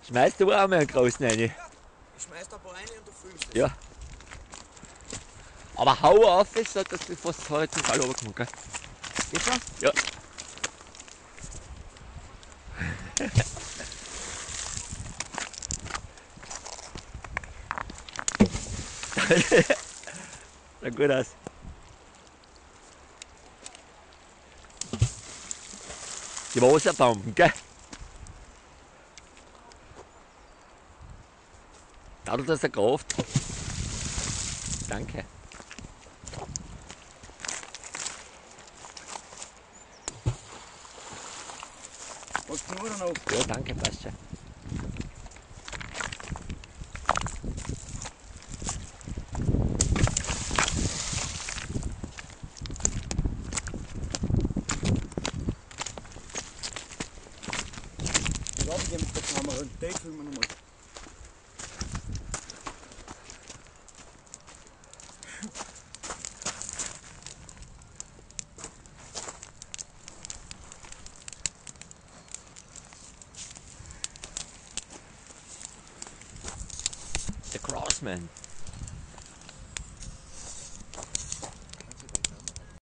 Schmeißt du auch mal einen großen rein? Ich schmeiß da ein paar rein und du fühlst es. Ja. Aber hau auf, so dass du fast heute zum Fall runterkommen, gell? Geht schon? Ja. Schaut gut aus. Die Wasserbomben, gell? Dadurch, dass er Kraft. Danke. Was tun wir da noch? Ja, danke, passt schon. Ja, wir gehen mit der Kamera und den filmen wir nochmal. Der Crossman.